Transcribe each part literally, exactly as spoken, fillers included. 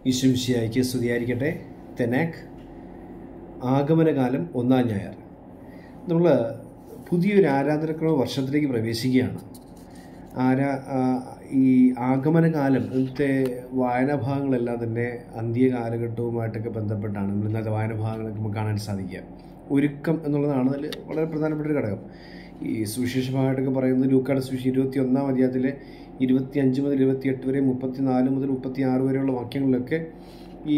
ഈശ്വമിശിഹായ്ക്ക് സ്തുതിയായിരിക്കട്ടെ. തെനാക്ക് ആഗമനകാലം ഒന്നാം ഞായർ. നമ്മൾ പുതിയൊരു ആരാധനക്രമ വർഷത്തിലേക്ക് പ്രവേശിക്കുകയാണ്. ആരാ ഈ ആഗമനകാലം ഇന്നത്തെ വായനാഭാഗങ്ങളെല്ലാം തന്നെ അന്ത്യകാലഘട്ടവുമായിട്ടൊക്കെ ബന്ധപ്പെട്ടാണ് നമ്മൾ ഇന്നത്തെ വായനാഭാഗങ്ങളൊക്കെ നമുക്ക് കാണാൻ സാധിക്കുക. ഒരുക്കം എന്നുള്ളതാണ് അതിൽ വളരെ പ്രധാനപ്പെട്ട ഒരു ഘടകം. ഈ സുവിശേഷഭാഗമായിട്ടൊക്കെ പറയുന്നത് ലൂക്കായുടെ സുവിശേഷം ഇരുപത്തി ഒന്നാം അധ്യായത്തിലെ ഇരുപത്തി അഞ്ച് മുതൽ ഇരുപത്തിയെട്ട് വരെ മുപ്പത്തി നാല് മുതൽ മുപ്പത്തി ആറ് വരെയുള്ള വാക്യങ്ങളിലൊക്കെ ഈ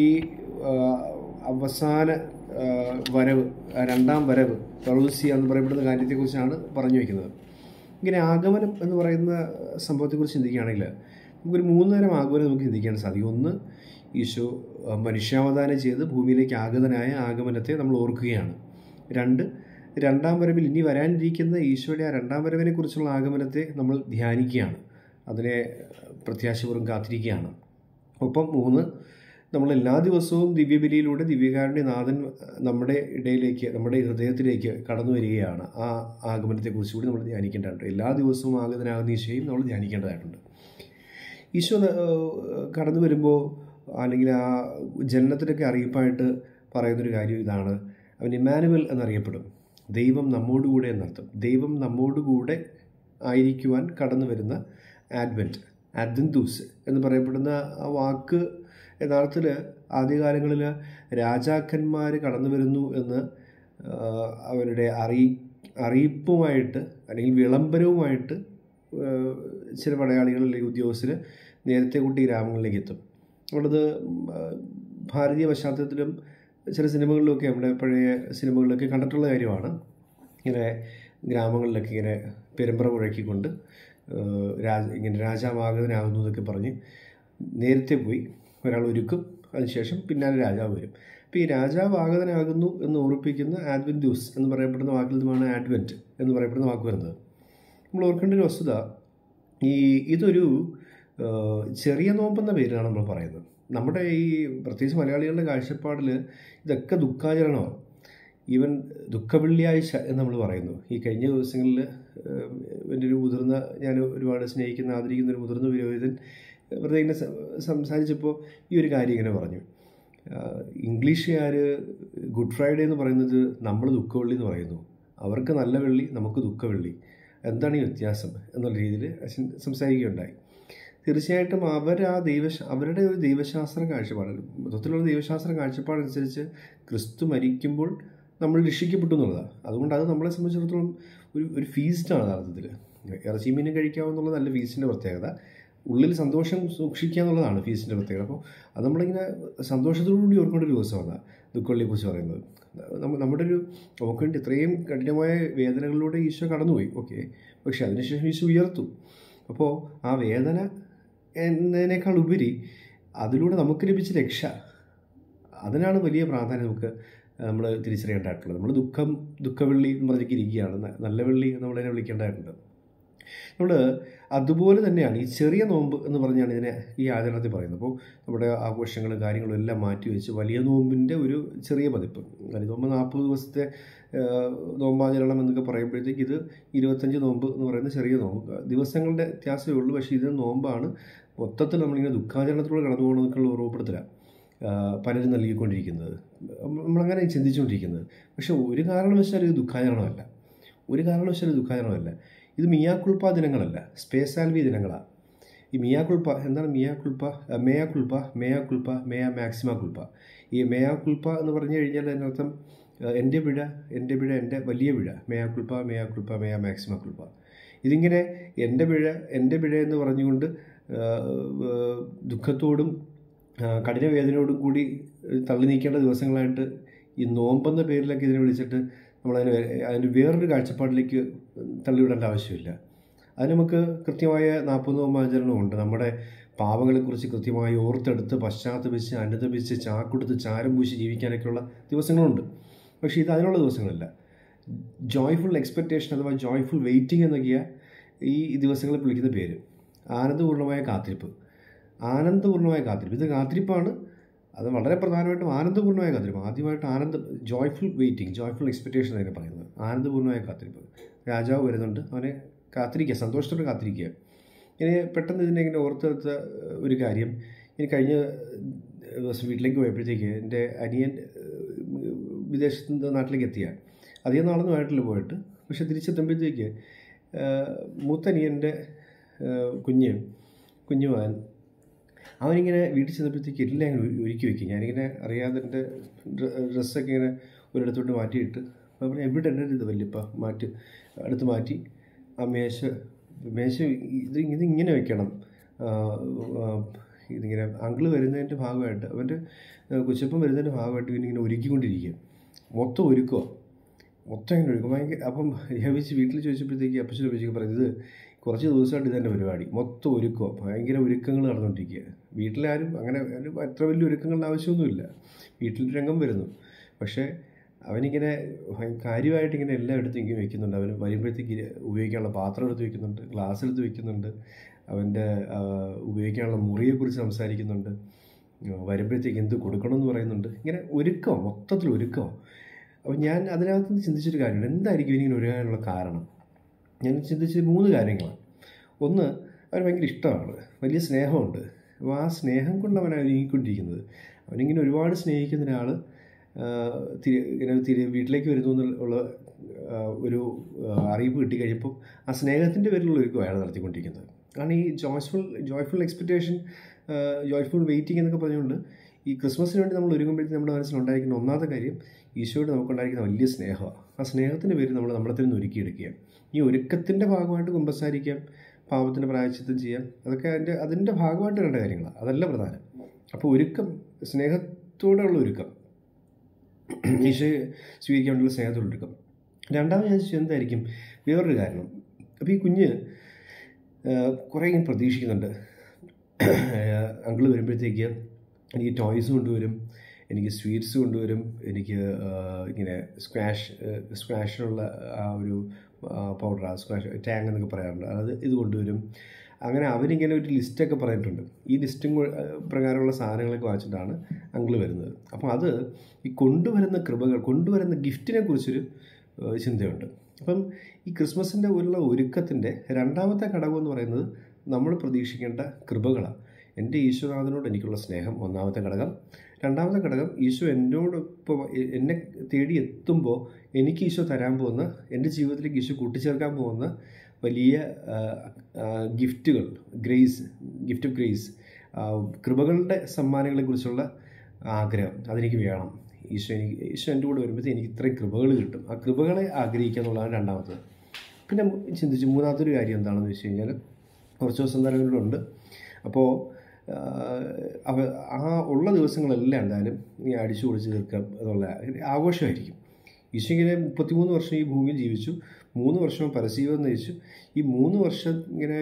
അവസാന വരവ്, രണ്ടാം വരവ്, പൗലോസിയ എന്ന് പറയപ്പെടുന്ന കാര്യത്തെക്കുറിച്ചാണ് പറഞ്ഞു വയ്ക്കുന്നത്. ഇങ്ങനെ ആഗമനം എന്ന് പറയുന്ന സംഭവത്തെക്കുറിച്ച് ചിന്തിക്കുകയാണെങ്കിൽ നമുക്കൊരു മൂന്ന് തരം ആഗമനം നമുക്ക് ചിന്തിക്കാൻ സാധിക്കും. ഒന്ന്, ഈശോ മനുഷ്യാവതാരം ചെയ്ത് ഭൂമിയിലേക്ക് ആഗതനായ ആഗമനത്തെ നമ്മൾ ഓർക്കുകയാണ്. രണ്ട്, രണ്ടാം വരവിൽ ഇനി വരാനിരിക്കുന്ന ഈശോയുടെ ആ രണ്ടാം വരവിനെ കുറിച്ചുള്ള ആഗമനത്തെ നമ്മൾ ധ്യാനിക്കുകയാണ്, അതിനെ പ്രത്യാശപൂർവ്വം കാത്തിരിക്കുകയാണ്. ഒപ്പം മൂന്ന്, നമ്മൾ എല്ലാ ദിവസവും ദിവ്യബലിയിലൂടെ ദിവ്യകാരുണ്യ നാഥൻ നമ്മുടെ ഇടയിലേക്ക്, നമ്മുടെ ഹൃദയത്തിലേക്ക് കടന്നു വരികയാണ്. ആ ആഗമനത്തെക്കുറിച്ച് കൂടി നമ്മൾ ധ്യാനിക്കേണ്ടതായിട്ടുണ്ട്. എല്ലാ ദിവസവും ആഗതനാകുന്ന ഈശോയും നമ്മൾ ധ്യാനിക്കേണ്ടതായിട്ടുണ്ട്. ഈശോ കടന്നു വരുമ്പോൾ അല്ലെങ്കിൽ ആ ജനനത്തിനൊക്കെ അറിയിപ്പായിട്ട് പറയുന്നൊരു കാര്യം ഇതാണ്: അവൻ ഇമ്മാനുവൽ എന്നറിയപ്പെടും, ദൈവം നമ്മോടുകൂടെ എന്നർത്ഥം. ദൈവം നമ്മോടുകൂടെ ആയിരിക്കുവാൻ കടന്നു വരുന്ന ആഡ്വെൻറ്റ്, അദ്വെന്തൂസ് എന്ന് പറയപ്പെടുന്ന ആ വാക്ക് യഥാർത്ഥത്തിൽ ആദ്യകാലങ്ങളിൽ രാജാക്കന്മാർ കടന്നു വരുന്നു എന്ന് അവരുടെ അറിയി അറിയിപ്പുമായിട്ട് അല്ലെങ്കിൽ വിളംബരവുമായിട്ട് ചില പടയാളികൾ അല്ലെങ്കിൽ ഉദ്യോഗസ്ഥർ നേരത്തെ കൂട്ടി ഗ്രാമങ്ങളിലേക്ക് എത്തും. അവിടത് ഭാരതീയ പശ്ചാത്തലത്തിലും ചില സിനിമകളിലൊക്കെ, നമ്മുടെ പഴയ സിനിമകളിലൊക്കെ കണ്ടിട്ടുള്ള കാര്യമാണ്. ഇങ്ങനെ ഗ്രാമങ്ങളിലൊക്കെ ഇങ്ങനെ പെരുമ്പറ മുഴക്കിക്കൊണ്ട് രാജ ഇങ്ങനെ രാജാവാഗതനാകുന്നു എന്നൊക്കെ പറഞ്ഞ് നേരത്തെ പോയി ഒരാൾ ഒരുക്കും, അതിനുശേഷം പിന്നാലെ രാജാവ് വരും. അപ്പോൾ ഈ രാജാവ് ആഗതനാകുന്നു എന്ന് ഓർപ്പിക്കുന്ന ആഡ്വെന്റ്യൂസ് എന്ന് പറയപ്പെടുന്ന വാക്കിൽ നിന്നുമാണ് ആഡ്വെൻറ്റ് എന്ന് പറയപ്പെടുന്ന വാക്ക് വരുന്നത്. നമ്മൾ ഓർക്കേണ്ട ഒരു വസ്തുത, ഈ ഇതൊരു ചെറിയ നോമ്പെന്ന പേരിലാണ് നമ്മൾ പറയുന്നത്. നമ്മുടെ ഈ പ്രത്യേകിച്ച് മലയാളികളുടെ കാഴ്ചപ്പാടിൽ ഇതൊക്കെ ദുഃഖാചരണമാണ്. ഈവൻ ദുഃഖവെള്ളിയാഴ്ച എന്ന് നമ്മൾ പറയുന്നു. ഈ കഴിഞ്ഞ ദിവസങ്ങളിൽ എൻ്റെ ഒരു മുതിർന്ന, ഞാൻ ഒരുപാട് സ്നേഹിക്കുന്ന ആദരിക്കുന്ന ഒരു മുതിർന്ന പുരോഹിതൻ വെറുതെ ഇങ്ങനെ സംസാരിച്ചപ്പോൾ ഈ ഒരു കാര്യം ഇങ്ങനെ പറഞ്ഞു: ഇംഗ്ലീഷുകാർ ഗുഡ് ഫ്രൈഡേ എന്ന് പറയുന്നത് നമ്മൾ ദുഃഖവെള്ളി എന്ന് പറയുന്നു, അവർക്ക് നല്ല വെള്ളി, നമുക്ക് ദുഃഖവെള്ളി, എന്താണ് ഈ വ്യത്യാസം എന്നുള്ള രീതിയിൽ അച്ഛൻ സംസാരിക്കുകയുണ്ടായി. തീർച്ചയായിട്ടും അവർ ആ ദൈവ അവരുടെ ഒരു ദൈവശാസ്ത്ര കാഴ്ചപ്പാട്, മൊത്തത്തിലുള്ള ദൈവശാസ്ത്ര കാഴ്ചപ്പാടനുസരിച്ച് ക്രിസ്തു മരിക്കുമ്പോൾ നമ്മൾ രക്ഷിക്കപ്പെട്ടു എന്നുള്ളതാണ്. അതുകൊണ്ട് അത് നമ്മളെ സംബന്ധിച്ചിടത്തോളം ഒരു ഒരു ഫീസ്റ്റാണ് യഥാർത്ഥത്തിൽ. ഇറച്ചി മീനും കഴിക്കാമെന്നുള്ളത് നല്ല ഫീസ്റ്റിൻ്റെ പ്രത്യേകത. ഉള്ളിൽ സന്തോഷം സൂക്ഷിക്കുക എന്നുള്ളതാണ് ഫീസ്റ്റിൻ്റെ പ്രത്യേകത. അപ്പോൾ അത് നമ്മളിങ്ങനെ സന്തോഷത്തോടുകൂടി ഓർക്കേണ്ട ഒരു ദിവസമാണ് ദുഃഖവെള്ളിയെക്കുറിച്ച് പറയുന്നത്. നമ്മുടെ ഒരു നമുക്ക് വേണ്ടി ഇത്രയും കഠിനമായ വേദനകളിലൂടെ ഈശോ കടന്നുപോയി, ഓക്കെ, പക്ഷേ അതിനുശേഷം ഈശോ ഉയർത്തു. അപ്പോൾ ആ വേദന എന്നതിനേക്കാൾ ഉപരി അതിലൂടെ നമുക്ക് ലഭിച്ച രക്ഷ, അതിനാണ് വലിയ പ്രാധാന്യം നമുക്ക് നമ്മൾ തിരിച്ചറിയേണ്ടതായിട്ടുള്ളത്. നമ്മൾ ദുഃഖം ദുഃഖവെള്ളി എന്ന് പറഞ്ഞിരിക്കുകയാണ്, നല്ല വെള്ളി നമ്മളതിനെ വിളിക്കേണ്ടതായിട്ടുണ്ട്. നമ്മൾ അതുപോലെ തന്നെയാണ് ഈ ചെറിയ നോമ്പ് എന്ന് പറഞ്ഞാണ് ഇതിനെ ഈ ആചരണത്തിൽ പറയുന്നത്. അപ്പോൾ നമ്മുടെ ആഘോഷങ്ങളും കാര്യങ്ങളും എല്ലാം മാറ്റി വെച്ച് വലിയ നോമ്പിൻ്റെ ഒരു ചെറിയ പതിപ്പ്, വലിയ നോമ്പ് നാൽപ്പത് ദിവസത്തെ നോമ്പാചരണം എന്നൊക്കെ പറയുമ്പോഴത്തേക്ക് ഇത് ഇരുപത്തഞ്ച് നോമ്പ് എന്ന് പറയുന്ന ചെറിയ നോമ്പ്, ദിവസങ്ങളുടെ വ്യത്യാസമേ ഉള്ളൂ. പക്ഷേ ഇത് നോമ്പാണ്. മൊത്തത്തിൽ നമ്മളിങ്ങനെ ദുഃഖാചരണത്തിലൂടെ കടന്നു പോകണമെന്നൊക്കെയുള്ള ഓർമ്മപ്പെടുത്തലാണ് പലരും നൽകിക്കൊണ്ടിരിക്കുന്നത്, നമ്മളങ്ങനെ ചിന്തിച്ചുകൊണ്ടിരിക്കുന്നത്. പക്ഷേ ഒരു കാരണവശാലും ഇത് ദുഃഖാചരണമല്ല, ഒരു കാരണവശാലും ഇത് ദുഃഖാചരണമല്ല. ഇത് മിയാക്കുൾപ്പ ദിനങ്ങളല്ല, സ്പേസാൽവി ദിനങ്ങളാണ്. ഈ മിയാക്കുൾപ്പ എന്താണ്? മിയാക്കുൾപ്പ, മേയാക്കുൾപ്പ, മേയാക്കുൾപ്പ, മേയ മാക്സിമ കുൾപ്പ. ഈ മേയാക്കുൾപ്പ എന്ന് പറഞ്ഞു കഴിഞ്ഞാൽ അതിനർത്ഥം എൻ്റെ പിഴ, എൻ്റെ പിഴ, എൻ്റെ വലിയ പിഴ, മേയാക്കുൾപ്പ, മേയാക്കുൾപ്പ, മേയ മാക്സിമ കുൾപ്പ. ഇതിങ്ങനെ എൻ്റെ പിഴ, എൻ്റെ പിഴ എന്ന് പറഞ്ഞുകൊണ്ട് ദുഃഖത്തോടും കഠിന വേദനയോടും കൂടി തള്ളി നീക്കേണ്ട ദിവസങ്ങളായിട്ട് ഈ നോമ്പെന്ന പേരിലൊക്കെ ഇതിനെ വിളിച്ചിട്ട് നമ്മളതിന് അതിന് വേറൊരു കാഴ്ചപ്പാടിലേക്ക് തള്ളിവിടേണ്ട ആവശ്യമില്ല. അതിന് നമുക്ക് കൃത്യമായ നാൽപ്പത് നോമ്പാചരണമുണ്ട്. നമ്മുടെ പാപങ്ങളെക്കുറിച്ച് കൃത്യമായി ഓർത്തെടുത്ത് പശ്ചാത്തപിച്ച് അനുതപിച്ച് ചാക്കൊടുത്ത് ചാരം പൂശി ജീവിക്കാനൊക്കെയുള്ള ദിവസങ്ങളുണ്ട്. പക്ഷേ ഇത് അതിനുള്ള ദിവസങ്ങളല്ല. ജോയ്ഫുൾ എക്സ്പെക്റ്റേഷൻ അഥവാ ജോയ്ഫുൾ വെയിറ്റിംഗ് എന്നൊക്കെയാണ് ഈ ദിവസങ്ങളെ വിളിക്കുന്ന പേര്. ആനന്ദപൂർണ്ണമായ കാത്തിരിപ്പ്, ആനന്ദപൂർണ്ണമായ കാത്തിരിപ്പ്, ഇത് കാത്തിരിപ്പാണ്. അത് വളരെ പ്രധാനമായിട്ടും ആനന്ദപൂർണ്ണമായ കാത്തിരിപ്പ്. ആദ്യമായിട്ട് ആനന്ദ ജോയ്ഫുൾ വെയിറ്റിംഗ്, ജോയ്ഫുൾ എക്സ്പെക്റ്റേഷൻ അതിനെ പറയുന്നത്. ആനന്ദപൂർണ്ണമായ കാത്തിരിപ്പ്, രാജാവ് വരുന്നുണ്ട്, അവനെ കാത്തിരിക്കുക, സന്തോഷത്തോടെ കാത്തിരിക്കുക. ഇനി പെട്ടെന്ന് ഇതിനെ ഇങ്ങനെ ഓർത്തെടുത്ത ഒരു കാര്യം, ഇനി കഴിഞ്ഞ ദിവസം വീട്ടിലേക്ക് പോയപ്പോഴത്തേക്ക് എൻ്റെ അനിയൻ വിദേശത്ത് നിന്ന് നാട്ടിലേക്ക് എത്തിയ അധികം നാളൊന്നും ആയിട്ടില്ല പോയിട്ട്. പക്ഷെ തിരിച്ചെത്തുമ്പോഴത്തേക്ക് മൂത്തനിയൻ്റെ കുഞ്ഞ് കുഞ്ഞുമാൻ അവനിങ്ങനെ വീട്ടിൽ ചെന്നപ്പോഴത്തേക്ക് എല്ലാം ഇങ്ങനെ ഒരുക്കി വയ്ക്കും. ഞാനിങ്ങനെ അറിയാതെ എൻ്റെ ഡ്രസ്സൊക്കെ ഇങ്ങനെ ഒരിടത്തോട്ട് മാറ്റിയിട്ട് അപ്പോൾ എവിടെ എൻ്റെ ഇത് വല്യപ്പ മാറ്റി അടുത്ത് മാറ്റി ആ മേശ മേശ ഇത് ഇത് ഇങ്ങനെ വെക്കണം, ഇതിങ്ങനെ അങ്കിള് വരുന്നതിൻ്റെ ഭാഗമായിട്ട് അവൻ്റെ കൊച്ചപ്പം വരുന്നതിൻ്റെ ഭാഗമായിട്ട് ഇവനിങ്ങനെ ഒരുക്കിക്കൊണ്ടിരിക്കുക. മൊത്തം ഒരുക്കുക, മൊത്തം ഇങ്ങനെ ഒരുക്കും ഭയങ്കര. അപ്പം ഞാൻ വെച്ച് വീട്ടിൽ ചോദിച്ചപ്പോഴത്തേക്ക് അപ്പച്ചനെ വെച്ചൊക്കെ പറയുന്നത് കുറച്ച് ദിവസമായിട്ട് ഇതന്നെ പരിപാടി, മൊത്തം ഒരുക്കുക, ഭയങ്കര ഒരുക്കങ്ങൾ നടന്നുകൊണ്ടിരിക്കുക. വീട്ടിലാരും അങ്ങനെ അത്ര വലിയ ഒരുക്കങ്ങളുടെ ആവശ്യമൊന്നുമില്ല, വീട്ടിൽ രംഗം വരുന്നു. പക്ഷേ അവനിങ്ങനെ കാര്യമായിട്ട് ഇങ്ങനെ എല്ലാം എടുത്ത് ഇങ്ങനെ വെക്കുന്നുണ്ട്. അവന് വരുമ്പോഴത്തേക്ക് ഉപയോഗിക്കാനുള്ള പാത്രം എടുത്ത് വെക്കുന്നുണ്ട്, ഗ്ലാസ് എടുത്ത് വെക്കുന്നുണ്ട്, അവൻ്റെ ഉപയോഗിക്കാനുള്ള മുറിയെക്കുറിച്ച് സംസാരിക്കുന്നുണ്ട്, വരുമ്പോഴത്തേക്ക് എന്ത് കൊടുക്കണമെന്ന് പറയുന്നുണ്ട്. ഇങ്ങനെ ഒരുക്കമോ, മൊത്തത്തിൽ ഒരുക്കമോ. അപ്പോൾ ഞാൻ അതിനകത്ത് നിന്ന് ചിന്തിച്ചൊരു കാര്യമുണ്ട്, എന്തായിരിക്കും ഇങ്ങനെ ഒരുങ്ങാനുള്ള കാരണം. ഞാൻ ചിന്തിച്ചത് മൂന്ന് കാര്യങ്ങളാണ്. ഒന്ന്, അവന് ഭയങ്കര ഇഷ്ടമാണ്, വലിയ സ്നേഹമുണ്ട്. അപ്പോൾ ആ സ്നേഹം കൊണ്ട് അവൻ ഒരുങ്ങിക്കൊണ്ടിരിക്കുന്നത്. അവനിങ്ങനെ ഒരുപാട് സ്നേഹിക്കുന്ന ഒരാൾ തിരി ഇങ്ങനെ തിരി വീട്ടിലേക്ക് വരുന്നു എന്നുള്ള ഒരു അറിയിപ്പ് കിട്ടിക്കഴിഞ്ഞപ്പോൾ ആ സ്നേഹത്തിൻ്റെ പേരിലുള്ള ഒരുക്കും അയാൾ നടത്തിക്കൊണ്ടിരിക്കുന്നത്. കാരണം ഈ joyful joyful expectation, joyful waiting എന്നൊക്കെ പറഞ്ഞുകൊണ്ട് ഈ ക്രിസ്മസിന് വേണ്ടി നമ്മൾ ഒരുങ്ങുമ്പോഴത്തേക്ക് നമ്മുടെ മനസ്സിലുണ്ടായിരിക്കുന്ന ഒന്നാമത്തെ കാര്യം ഈശോയോട് നമുക്കുണ്ടായിരിക്കുന്ന വലിയ സ്നേഹമാണ്. ആ സ്നേഹത്തിൻ്റെ പേര് നമ്മൾ നമ്മളെ തന്നെ ഒരുക്കിയെടുക്കുക. ഈ ഒരുക്കത്തിൻ്റെ ഭാഗമായിട്ട് കുമ്പസാരിക്കാം, പാപത്തിൻ്റെ പ്രായശ്ചിത്തം ചെയ്യാം, അതൊക്കെ അതിൻ്റെ അതിൻ്റെ ഭാഗമായിട്ട് വേണ്ട കാര്യങ്ങളാണ്, അതല്ല പ്രധാനം. അപ്പോൾ ഒരുക്കം, സ്നേഹത്തോടെയുള്ള ഒരുക്കം, ഈശോയെ സ്വീകരിക്കാൻ വേണ്ടിയുള്ള സ്നേഹത്തോടെ ഒരുക്കം. രണ്ടാമത് ഞാൻ ചോദിച്ചത് എന്തായിരിക്കും വേറൊരു കാരണം. അപ്പോൾ ഈ കുഞ്ഞ് കുറേ ഇങ്ങനെ പ്രതീക്ഷിക്കുന്നുണ്ട്, അങ്കിള് വരുമ്പോഴത്തേക്ക് എനിക്ക് ടോയ്സ് കൊണ്ടുവരും, എനിക്ക് സ്വീറ്റ്സ് കൊണ്ടുവരും, എനിക്ക് ഇങ്ങനെ സ്ക്വാഷ് സ്ക്വാഷിനുള്ള ആ ഒരു പൗഡർ, ആ സ്ക്വാഷ് ടാങ് എന്നൊക്കെ പറയാറുണ്ട്, അത് ഇത് കൊണ്ടുവരും. അങ്ങനെ അവരിങ്ങനെ ഒരു ലിസ്റ്റൊക്കെ പറഞ്ഞിട്ടുണ്ട്. ഈ ലിസ്റ്റും പ്രകാരമുള്ള സാധനങ്ങളൊക്കെ വാങ്ങിച്ചിട്ടാണ് അങ്കിള് വരുന്നത്. അപ്പം അത് ഈ കൊണ്ടുവരുന്ന കൃപകൾ, കൊണ്ടുവരുന്ന ഗിഫ്റ്റിനെ കുറിച്ചൊരു ചിന്തയുണ്ട്. അപ്പം ഈ ക്രിസ്മസിൻ്റെ ഉള്ള ഒരുക്കത്തിൻ്റെ രണ്ടാമത്തെ ഘടകം എന്ന് പറയുന്നത് നമ്മൾ പ്രതീക്ഷിക്കേണ്ട കൃപകളാണ്. എൻ്റെ ഈശോനാഥനോട് എനിക്കുള്ള സ്നേഹം ഒന്നാമത്തെ ഘടകം. രണ്ടാമത്തെ ഘടകം, ഈശോ എന്നോടൊപ്പം എന്നെ തേടി എത്തുമ്പോൾ എനിക്ക് ഈശോ തരാൻ പോകുന്ന, എൻ്റെ ജീവിതത്തിലേക്ക് ഈശോ കൂട്ടിച്ചേർക്കാൻ പോകുന്ന വലിയ ഗിഫ്റ്റുകൾ, ഗ്രേസ്, ഗിഫ്റ്റ് ഓഫ് ഗ്രേസ്, കൃപകളുടെ സമ്മാനങ്ങളെക്കുറിച്ചുള്ള ആഗ്രഹം, അതെനിക്ക് വേണം. ഈശോ എനിക്ക് ഈശോ എൻ്റെ കൂടെ വരുമ്പോഴത്തേക്ക് എനിക്ക് ഇത്രയും കൃപകൾ കിട്ടും. ആ കൃപകളെ ആഗ്രഹിക്കുക എന്നുള്ളതാണ് രണ്ടാമത്തത്. പിന്നെ ചിന്തിച്ച് മൂന്നാമത്തെ ഒരു കാര്യം എന്താണെന്ന് വെച്ച് കഴിഞ്ഞാൽ, കുറച്ച് ദിവസം തലങ്ങളിലുണ്ട്. അപ്പോൾ അവ ആ ഉള്ള ദിവസങ്ങളെല്ലാം എന്തായാലും ഈ അടിച്ചു പൊളിച്ച് തീർക്കാം എന്നുള്ള ആഘോഷമായിരിക്കും. ഈശോ ഇങ്ങനെ മുപ്പത്തിമൂന്ന് വർഷം ഈ ഭൂമിയിൽ ജീവിച്ചു, മൂന്ന് വർഷം പരസ്യജീവിതം നയിച്ചു. ഈ മൂന്ന് വർഷം ഇങ്ങനെ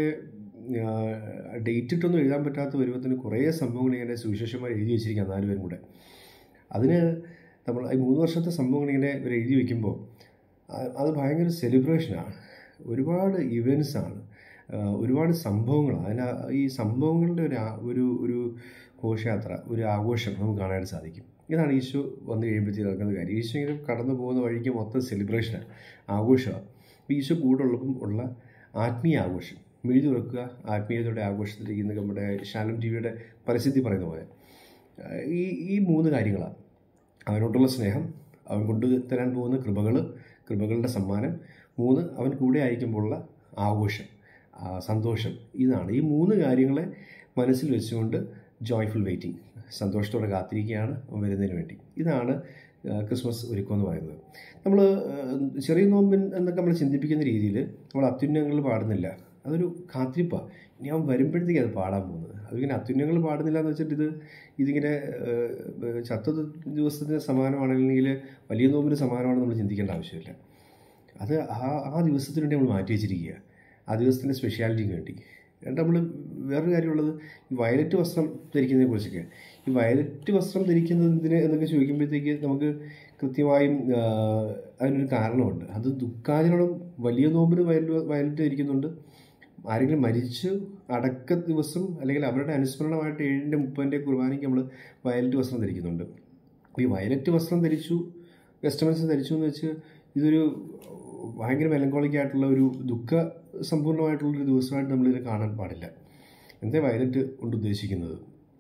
ഡേറ്റ് ഇട്ടൊന്നും എഴുതാൻ പറ്റാത്ത വരുമ്പത്തിന് കുറേ സംഭവങ്ങൾ ഇങ്ങനെ സുവിശേഷമായി എഴുതി വെച്ചിരിക്കുക നാലുപേരും കൂടെ. അതിന് നമ്മൾ ഈ മൂന്ന് വർഷത്തെ സംഭവങ്ങൾ ഇങ്ങനെ ഇവർ എഴുതി വയ്ക്കുമ്പോൾ അത് ഭയങ്കര സെലിബ്രേഷനാണ്, ഒരുപാട് ഇവൻസാണ്, ഒരുപാട് സംഭവങ്ങളാണ്. അതിന് ഈ സംഭവങ്ങളുടെ ഒരു ഒരു ഒരു ഘോഷയാത്ര, ഒരു ആഘോഷം നമുക്ക് കാണാനായിട്ട് സാധിക്കും. ഇതാണ് ഈശോ വന്നു കഴിയുമ്പോഴത്തേക്ക് നടക്കുന്ന കാര്യം. ഈശോ ഇങ്ങനെ കടന്നു പോകുന്ന വഴിക്ക് മൊത്തം സെലിബ്രേഷനാണ്, ആഘോഷമാണ്. ഈശോ കൂടുള്ളപ്പം ഉള്ള ആത്മീയ ആഘോഷം, മിഴി തുറക്കുക, ആത്മീയതയുടെ ആഘോഷത്തിലിരിക്കുന്ന നമ്മുടെ ശാലം ടി വിയുടെ പരിസ്ഥിതി പറയുന്ന പോലെ ഈ ഈ മൂന്ന് കാര്യങ്ങളാണ്: അവനോട്ടുള്ള സ്നേഹം, അവൻ കൊണ്ടുതരാൻ പോകുന്ന കൃപകൾ, കൃപകളുടെ സമ്മാനം, മൂന്ന് അവൻ കൂടെ ആയിരിക്കുമ്പോഴുള്ള ആഘോഷം, സന്തോഷം. ഇതാണ് ഈ മൂന്ന് കാര്യങ്ങളെ മനസ്സിൽ വെച്ചുകൊണ്ട് ജോയ്ഫുൾ വെയിറ്റിംഗ്, സന്തോഷത്തോടെ കാത്തിരിക്കുകയാണ് വരുന്നതിന് വേണ്ടി. ഇതാണ് ക്രിസ്മസ് ഒരുക്കം എന്ന് പറയുന്നത്. നമ്മൾ ചെറിയ നോമ്പിൻ എന്നൊക്കെ നമ്മൾ ചിന്തിപ്പിക്കുന്ന രീതിയിൽ നമ്മൾ അത്യുന്നതങ്ങൾ പാടുന്നില്ല, അതൊരു കാത്തിരിപ്പാണ്. ഞാൻ വരുമ്പോഴത്തേക്ക് അത് പാടാൻ പോകുന്നത്. അതിങ്ങനെ അത്യുന്നതങ്ങൾ പാടുന്നില്ല എന്ന് വെച്ചിട്ട് ഇത് ഇതിങ്ങനെ ചത്ത ദിവസത്തിന് സമാനമാണെങ്കിൽ വലിയ നോമ്പിന് സമാനമാണെന്ന് നമ്മൾ ചിന്തിക്കേണ്ട ആവശ്യമില്ല. അത് ആ ആ ദിവസത്തിന് വേണ്ടി നമ്മൾ മാറ്റി വെച്ചിരിക്കുക, ആ ദിവസത്തിൻ്റെ സ്പെഷ്യാലിറ്റിക്ക് വേണ്ടി. എന്നിട്ട് നമ്മൾ വേറൊരു കാര്യമുള്ളത്, ഈ വയലറ്റ് വസ്ത്രം ധരിക്കുന്നതിനെ കുറിച്ചൊക്കെ. ഈ വയലറ്റ് വസ്ത്രം ധരിക്കുന്നതിന് എന്നൊക്കെ ചോദിക്കുമ്പോഴത്തേക്ക് നമുക്ക് കൃത്യമായും അതിനൊരു കാരണമുണ്ട്. അത് ദുഃഖാചരണം, വലിയ നോമ്പിന് വയലറ്റ് വയലറ്റ് ധരിക്കുന്നുണ്ട്. ആരെങ്കിലും മരിച്ചു അടക്ക ദിവസം അല്ലെങ്കിൽ അവരുടെ അനുസ്മരണമായിട്ട് ഏഴിൻ്റെ മുപ്പതിൻ്റെ കുർബാനയ്ക്ക് നമ്മൾ വയലറ്റ് വസ്ത്രം ധരിക്കുന്നുണ്ട്. ഈ വയലറ്റ് വസ്ത്രം ധരിച്ചു, വെസ്റ്റ്മിൻസ്റ്റർ ധരിച്ചു എന്ന് വെച്ച് ഇതൊരു ഭയങ്കര മെലങ്കോളിക്കായിട്ടുള്ള ഒരു ദുഃഖ സമ്പൂർണ്ണമായിട്ടുള്ളൊരു ദിവസമായിട്ട് നമ്മളിതിനെ കാണാൻ പാടില്ല. എന്താ വയലറ്റ് കൊണ്ട് ഉദ്ദേശിക്കുന്നത്?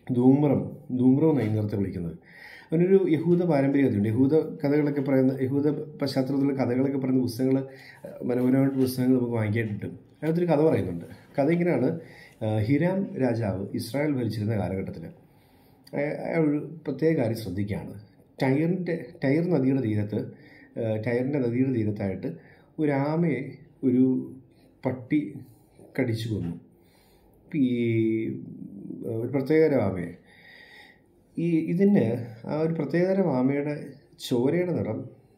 ധൂമ്രം ധൂമ്രം എന്നാണ് ഈ നിറത്തെ വിളിക്കുന്നത്. അവനൊരു യഹൂദ പാരമ്പര്യതയുണ്ട്. യഹൂദ കഥകളൊക്കെ പറയുന്ന യഹൂദ പശ്ചാത്തലത്തിലുള്ള കഥകളൊക്കെ പറയുന്ന പുസ്തകങ്ങൾ, മനോഹരമായിട്ട് പുസ്തകങ്ങൾ നമുക്ക് വാങ്ങിക്കാൻ കിട്ടും. അതിനകത്തൊരു കഥ പറയുന്നുണ്ട്. കഥ ഇങ്ങനെയാണ്. ഹിരാം രാജാവ് ഇസ്രായേൽ ഭരിച്ചിരുന്ന കാലഘട്ടത്തിൽ അയാൾ ഒരു പ്രത്യേക കാര്യം ശ്രദ്ധിക്കുകയാണ്. ടൈറിൻ്റെ ടൈർ നദിയുടെ തീരത്ത് ടൈറിൻ്റെ നദിയുടെ തീരത്തായിട്ട് ഒരു ആമയെ ഒരു പട്ടി കടിച്ചു കൊന്നു. ഈ ഒരു പ്രത്യേകതരം ആമയെ ഈ ഇതിന് ആ ഒരു പ്രത്യേകതരം ആമയുടെ ചോരയുടെ നിറം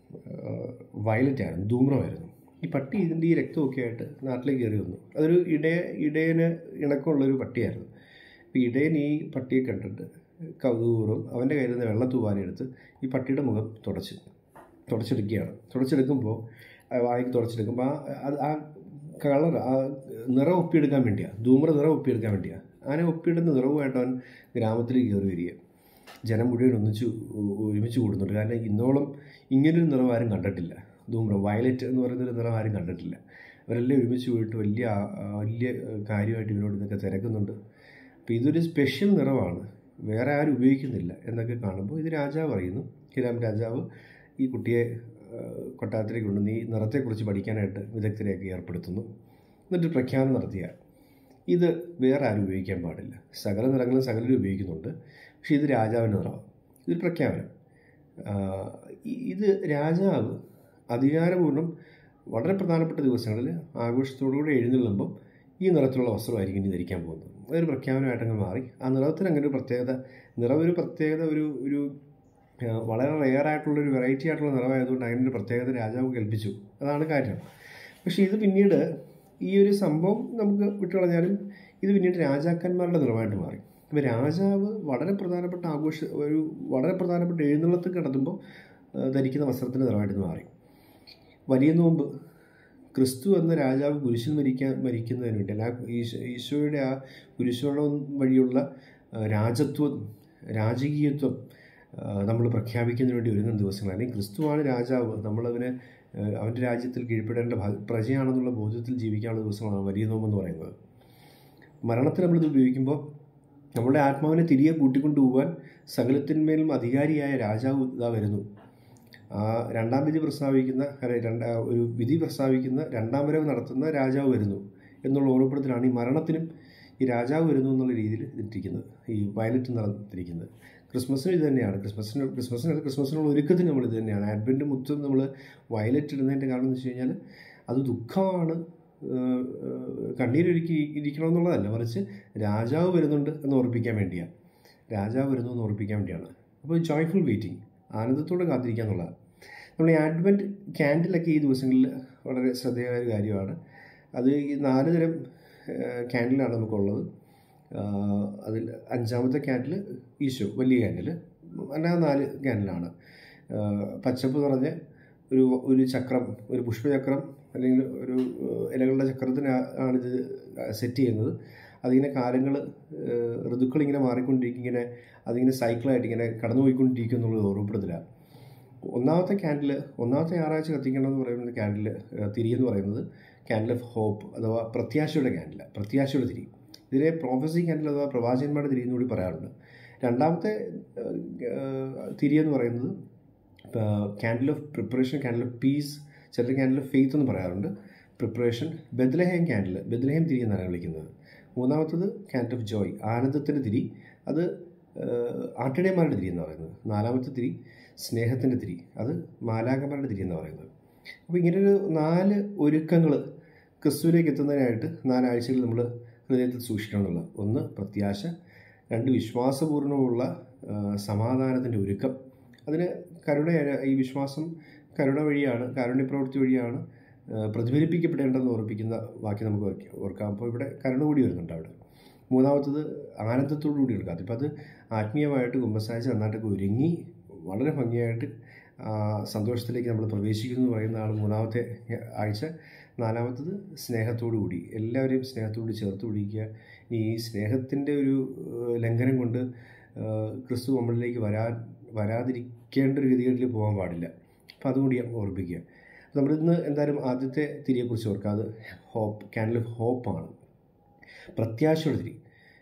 വയലറ്റ് ആയിരുന്നു, ധൂമ്രമായിരുന്നു. ഈ പട്ടി ഇതിൻ്റെ ഈ രക്തമൊക്കെ ആയിട്ട് നാട്ടിലേക്ക് കയറി വന്നു. അതൊരു ഇടയ ഇടയന് ഇണക്കമുള്ളൊരു പട്ടിയായിരുന്നു. അപ്പോൾ ഇടയൻ ഈ പട്ടിയെ കണ്ടിട്ട് കൗതുകപൂർവ്വം അവൻ്റെ കയ്യിൽ നിന്ന് വെള്ളത്തൂവാനെടുത്ത് ഈ പട്ടിയുടെ മുഖം തുടച്ച് തുടച്ചെടുക്കുകയാണ്. തുടച്ചെടുക്കുമ്പോൾ വായിക്ക് തുടച്ചെടുക്കുമ്പോൾ ആ അത് ആ കളർ ആ നിറം ഒപ്പിയെടുക്കാൻ വേണ്ടിയാണ്, ധൂമ്ര നിറം ഒപ്പിയെടുക്കാൻ വേണ്ടിയാണ്. അങ്ങനെ ഒപ്പിയിടുന്ന നിറവുമായിട്ട് അവൻ ഗ്രാമത്തിലേക്ക് കയറി വരിക. ജനം മുഴുവൻ ഒന്നിച്ച് ഒരുമിച്ച് കൂടുന്നുണ്ട്. കാരണം ഇന്നോളം ഇങ്ങനൊരു നിറം ആരും കണ്ടിട്ടില്ല. ധൂമ്രം വയലറ്റ് എന്ന് പറയുന്നൊരു നിറം ആരും കണ്ടിട്ടില്ല. അവരെല്ലാം ഒരുമിച്ച് പോയിട്ട് വലിയ വലിയ കാര്യമായിട്ട് ഇവരോട് ഇതൊക്കെ തിരക്കുന്നുണ്ട്. അപ്പോൾ ഇതൊരു സ്പെഷ്യൽ നിറമാണ്, വേറെ ആരും ഉപയോഗിക്കുന്നില്ല എന്നൊക്കെ കാണുമ്പോൾ ഇത് രാജാവ് പറയുന്നു. ഹിരാം രാജാവ് ഈ കുട്ടിയെ കൊട്ടാരത്തിലേക്ക് കൊണ്ടുവന്ന് ഈ നിറത്തെക്കുറിച്ച് പഠിക്കാനായിട്ട് വിദഗ്ധരെയൊക്കെ ഏർപ്പെടുത്തുന്നു. എന്നിട്ട് പ്രഖ്യാപനം നടത്തിയ ഇത് വേറെ ആരും ഉപയോഗിക്കാൻ പാടില്ല. സകല നിറങ്ങളും സകലരും ഉപയോഗിക്കുന്നുണ്ട്, പക്ഷേ ഇത് രാജാവിൻ്റെ നിറമാണ്. ഇതൊരു പ്രഖ്യാപനം. ഇത് രാജാവ് അധികാരപൂർണ്ണം വളരെ പ്രധാനപ്പെട്ട ദിവസങ്ങളിൽ ആഘോഷത്തോടുകൂടി എഴുന്നള്ളുമ്പം ഈ നിറത്തിലുള്ള വസ്ത്രമായിരിക്കും ഇനി ധരിക്കാൻ പോകുന്നത്. അതൊരു പ്രഖ്യാപനമായിട്ടങ്ങ് മാറി. ആ നിറത്തിന് അങ്ങനെ ഒരു പ്രത്യേകത, നിറം ഒരു പ്രത്യേകത, ഒരു ഒരു വളരെ റെയർ ആയിട്ടുള്ളൊരു വെറൈറ്റി ആയിട്ടുള്ള നിറമായതുകൊണ്ട് അതിൻ്റെ പ്രത്യേകത രാജാവ് കൽപ്പിച്ചു. അതാണ് കാര്യം. പക്ഷേ ഇത് പിന്നീട് ഈ ഒരു സംഭവം നമുക്ക് വിട്ടുകളഞ്ഞാലും ഇത് പിന്നീട് രാജാക്കന്മാരുടെ നിറമായിട്ട് മാറി. അപ്പോൾ രാജാവ് വളരെ പ്രധാനപ്പെട്ട ആഘോഷ ഒരു വളരെ പ്രധാനപ്പെട്ട എഴുന്നള്ളത്ത് കിടത്തുമ്പോൾ ധരിക്കുന്ന വസ്ത്രത്തിൻ്റെ നിറമായിട്ട് മാറി. വലിയ നോമ്പ് ക്രിസ്തു എന്ന രാജാവ് കുരിശിൽ മരിക്കാൻ മരിക്കുന്നതിന് വേണ്ടി ആ ഈശോ ഈശോയുടെ ആ കുരിശോളം വഴിയുള്ള രാജത്വം, രാജകീയത്വം നമ്മൾ പ്രഖ്യാപിക്കുന്നതിന് വേണ്ടി ഒരുങ്ങുന്ന ദിവസങ്ങൾ. അല്ലെങ്കിൽ ക്രിസ്തുവാണ് രാജാവ്, നമ്മളവന് അവൻ്റെ രാജ്യത്തിൽ കീഴ്പ്പെടേണ്ട പ്രജയാണെന്നുള്ള ബോധ്യത്തിൽ ജീവിക്കാനുള്ള ദിവസങ്ങളാണ് വലിയ നോമ്പെന്ന് പറയുന്നത്. മരണത്തിൽ നമ്മളിത് ഉപയോഗിക്കുമ്പോൾ നമ്മുടെ ആത്മാവിനെ തിരികെ കൂട്ടിക്കൊണ്ടുപോകാൻ സകലത്തിന്മേലും അധികാരിയായ രാജാവ് ഇതാ വരുന്നു. ആ രണ്ടാം വിധി പ്രസ്താവിക്കുന്ന രണ്ടാ ഒരു വിധി പ്രസ്താവിക്കുന്ന രണ്ടാം വരവ് നടത്തുന്ന രാജാവ് വരുന്നു എന്നുള്ള ഓർമ്മപ്പെടുത്തലാണ് ഈ മരണത്തിനും ഈ രാജാവ് വരുന്നു എന്നുള്ള രീതിയിൽ ഇട്ടിരിക്കുന്നത്, ഈ വയലറ്റ് നടത്തിരിക്കുന്നത്. ക്രിസ്മസിനും ഇത് തന്നെയാണ്. ക്രിസ്മസിന് ക്രിസ്മസിന് ക്രിസ്മസിനുള്ള ഒരുക്കത്തിന് നമ്മൾ ഇത് തന്നെയാണ്. ആഡ്വെൻറ്റ് മൊത്തം നമ്മൾ വയലറ്റ് ഇടുന്നതിൻ്റെ കാരണം എന്ന് വെച്ച് കഴിഞ്ഞാൽ അത് ദുഃഖമാണ്, കണ്ണീരൊരുക്കി ഇരിക്കണമെന്നുള്ളതല്ല, മറിച്ച് രാജാവ് വരുന്നുണ്ട് എന്ന് ഓർപ്പിക്കാൻ വേണ്ടിയാണ്. രാജാവ് വരുന്നു എന്ന് ഓർപ്പിക്കാൻ വേണ്ടിയാണ്. അപ്പോൾ ജോയ്ഫുൾ വെയിറ്റിംഗ്, ആനന്ദത്തോടെ കാത്തിരിക്കുക എന്നുള്ളതാണ്. നമ്മൾ ഈ ആഡ്വെൻറ്റ് ക്യാൻഡിലൊക്കെ ഈ ദിവസങ്ങളിൽ വളരെ ശ്രദ്ധേയമായ ഒരു കാര്യമാണ്. അത് ഈ നാല് തരം ക്യാൻഡിലാണ് നമുക്കുള്ളത്. അതിൽ അഞ്ചാമത്തെ ക്യാൻഡിൽ ഈശോ, വലിയ ക്യാൻഡിൽ, അല്ലാതെ നാല് ക്യാൻഡിലാണ്. പച്ചപ്പ് നിറഞ്ഞ ഒരു ഒരു ചക്രം, ഒരു പുഷ്പചക്രം അല്ലെങ്കിൽ ഒരു ഇലകളുടെ ചക്രത്തിന് ആണിത് സെറ്റ് ചെയ്യുന്നത്. അതിങ്ങനെ കാലങ്ങൾ ഋതുക്കളിങ്ങനെ മാറിക്കൊണ്ടിരിക്കും, ഇങ്ങനെ അതിങ്ങനെ സൈക്കിളായിട്ട് ഇങ്ങനെ കടന്നു പോയിക്കൊണ്ടിരിക്കും എന്നുള്ളത് ഓർമ്മപ്പെടുത്തില്ല. ഒന്നാമത്തെ ക്യാൻഡിൽ, ഒന്നാമത്തെ ഞായറാഴ്ച കത്തിക്കണമെന്ന് പറയുന്ന ക്യാൻഡിൽ, തിരിയെന്ന് പറയുന്നത് ക്യാൻഡിൽ ഓഫ് ഹോപ്പ് അഥവാ പ്രത്യാശയുടെ ക്യാൻഡിൽ, പ്രത്യാശയുടെ തിരി. ഇതിനെ പ്രോഫസി ക്യാൻഡിൽ അഥവാ പ്രവാചകന്മാരുടെ തിരി എന്ന് കൂടി പറയാറുണ്ട്. രണ്ടാമത്തെ തിരിയെന്ന് പറയുന്നത് candle of preparation, candle of peace, ചിലർ ക്യാൻഡിൽ ഓഫ് ഫെയ്ത്ത് എന്ന് പറയാറുണ്ട്. പ്രിപ്പറേഷൻ, ബെത്ലഹേം ക്യാൻഡിൽ, ബെത്ലഹേം തിരി എന്നാണ് വിളിക്കുന്നത്. മൂന്നാമത്തത് ക്യാൻഡിൽ ഓഫ് ജോയ്, ആനന്ദത്തിൻ്റെ തിരി, അത് ആട്ടിടയന്മാരുടെ തിരി എന്ന് പറയുന്നത്. നാലാമത്തെ തിരി സ്നേഹത്തിൻ്റെ തിരി, അത് മാലാഖമാരുടെ തിരി എന്ന് പറയുന്നത്. അപ്പോൾ ഇങ്ങനൊരു നാല് ഒരുക്കങ്ങൾ ക്രിസ്തുവിലേക്ക് എത്തുന്നതിനായിട്ട് നാലാഴ്ചകൾ നമ്മൾ ഹൃദയത്തിൽ സൂക്ഷിക്കണം എന്നുള്ളത്. ഒന്ന് പ്രത്യാശ, രണ്ട് വിശ്വാസപൂർണ്ണമുള്ള സമാധാനത്തിൻ്റെ ഒരുക്കം. അതിന് കരുണ, ഈ വിശ്വാസം കരുണ വഴിയാണ്, കാരുണ്യപ്രവൃത്തി വഴിയാണ് പ്രതിഫലിപ്പിക്കപ്പെടേണ്ടതെന്ന് ഓർപ്പിക്കുന്ന വാക്യം നമുക്ക് ഓർക്കാം. അപ്പോൾ ഇവിടെ കരുണ കൂടി വരുന്നുണ്ട് അവിടെ. മൂന്നാമത്തത് ആനന്ദത്തോടു കൂടി എടുക്കാം. അപ്പോൾ അത് ആത്മീയമായിട്ട് കുമ്പസാരിച്ച് നന്നായിട്ടൊക്കെ ഒരുങ്ങി വളരെ ഭംഗിയായിട്ട് സന്തോഷത്തിലേക്ക് നമ്മൾ പ്രവേശിക്കുന്നു എന്ന് പറയുന്നതാണ് മൂന്നാമത്തെ ആഴ്ച. നാലാമത്തത് സ്നേഹത്തോടു കൂടി, എല്ലാവരെയും സ്നേഹത്തോട് ചേർത്ത് പിടിക്കുക. ഈ സ്നേഹത്തിൻ്റെ ഒരു ലംഘനം കൊണ്ട് ക്രിസ്തു നമ്മളിലേക്ക് വരാൻ വരാതിരിക്കേണ്ട ഒരു ഗതികളിൽ പോകാൻ പാടില്ല. അപ്പോൾ അതുകൂടി ഓർപ്പിക്കുക. നമ്മളിന്ന് എന്തായാലും ആദ്യത്തെ തിരിയെക്കുറിച്ച് ഓർക്കുക. അത് ഹോപ്പ്, ക്യാൻഡിൽ ഓഫ് ഹോപ്പാണ്, പ്രത്യാശയുടെ തിരി.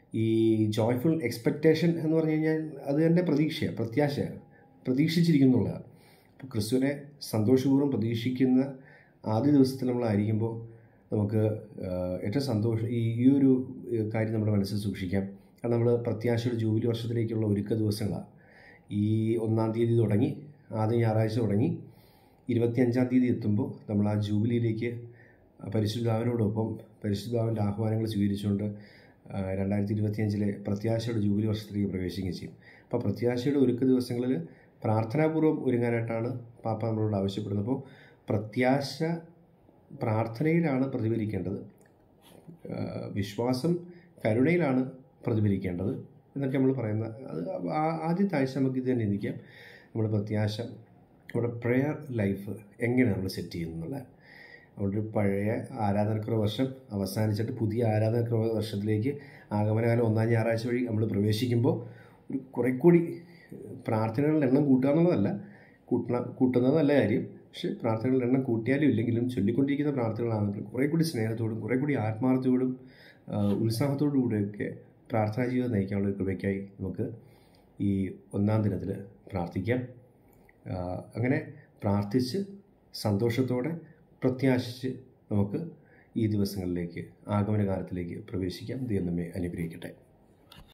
ഈ ജോയ്ഫുൾ എക്സ്പെക്റ്റേഷൻ എന്ന് പറഞ്ഞു കഴിഞ്ഞാൽ അത് തന്നെ പ്രതീക്ഷയാണ്, പ്രത്യാശ, പ്രതീക്ഷിച്ചിരിക്കുന്നുള്ളതാണ്. അപ്പോൾ ക്രിസ്തുവിനെ സന്തോഷപൂർവ്വം പ്രതീക്ഷിക്കുന്ന ആദ്യ ദിവസത്തിൽ നമ്മളായിരിക്കുമ്പോൾ നമുക്ക് ഏറ്റവും സന്തോഷം ഈ ഈ ഒരു കാര്യം നമ്മുടെ മനസ്സിൽ സൂക്ഷിക്കാം. കാരണം നമ്മൾ പ്രത്യാശയുടെ ജൂബിലി വർഷത്തിലേക്കുള്ള ഒരുക്ക ദിവസങ്ങളാണ്. ഈ ഒന്നാം തീയതി തുടങ്ങി, ആദ്യ ഞായറാഴ്ച തുടങ്ങി, ഇരുപത്തിയഞ്ചാം തീയതി എത്തുമ്പോൾ നമ്മൾ ആ ജൂബിലിയിലേക്ക് പരിശുദ്ധാവിനോടൊപ്പം പരിശുദ്ധാവിൻ്റെ ആഹ്വാനങ്ങൾ സ്വീകരിച്ചുകൊണ്ട് രണ്ടായിരത്തി ഇരുപത്തിയഞ്ചിലെ പ്രത്യാശയുടെ ജൂബിലി വർഷത്തിലേക്ക് പ്രവേശിക്കുകയും ചെയ്യും. അപ്പോൾ പ്രത്യാശയുടെ ഒരുക്ക ദിവസങ്ങളിൽ പ്രാർത്ഥനാപൂർവ്വം ഒരുങ്ങാനായിട്ടാണ് പാപ്പ നമ്മളോട് ആവശ്യപ്പെടുന്നത്. അപ്പോൾ പ്രത്യാശ പ്രാർത്ഥനയിലാണ് പ്രതിഫലിക്കേണ്ടത്, വിശ്വാസം കരുണയിലാണ് പ്രതിഫലിക്കേണ്ടത് എന്നൊക്കെ നമ്മൾ പറയുന്ന അത് ആദ്യത്തെ ആഴ്ച നമുക്ക് ഇത് തന്നെ ചിന്തിക്കാം. നമ്മുടെ പ്രത്യാശ, നമ്മുടെ പ്രെയർ ലൈഫ് എങ്ങനെ നമ്മൾ സെറ്റ് ചെയ്യുന്നു എന്നുള്ള നമ്മുടെ പഴയ ആരാധനക്രമ വർഷം അവസാനിച്ചിട്ട് പുതിയ ആരാധനക്രമ വർഷത്തിലേക്ക് ആഗമനകാലം ഒന്നാം ഞായറാഴ്ച വഴി നമ്മൾ പ്രവേശിക്കുമ്പോൾ ഒരു കുറെ കൂടി പ്രാർത്ഥനകളുടെ എണ്ണം കൂട്ടുക എന്നുള്ളതല്ല, കൂട്ടണ കൂട്ടുന്നത് നല്ല കാര്യം. പക്ഷേ പ്രാർത്ഥനകളുടെ എണ്ണം കൂട്ടിയാലും ഇല്ലെങ്കിലും ചൊല്ലിക്കൊണ്ടിരിക്കുന്ന പ്രാർത്ഥനകളാണെങ്കിലും കുറേ കൂടി സ്നേഹത്തോടും കുറേ കൂടി ആത്മാർത്ഥത്തോടും ഉത്സാഹത്തോടും കൂടെയൊക്കെ പ്രാർത്ഥനാ ജീവിതം നയിക്കാനുള്ള കൃപയ്ക്കായി നമുക്ക് ഈ ഒന്നാം ദിനത്തിൽ പ്രാർത്ഥിക്കാം. അങ്ങനെ പ്രാർത്ഥിച്ച് സന്തോഷത്തോടെ പ്രത്യാശിച്ച് നമുക്ക് ഈ ദിവസങ്ങളിലേക്ക് ആഗമനകാലത്തിലേക്ക് പ്രവേശിക്കാം. ദൈവം നമ്മെ അനുഗ്രഹിക്കട്ടെ.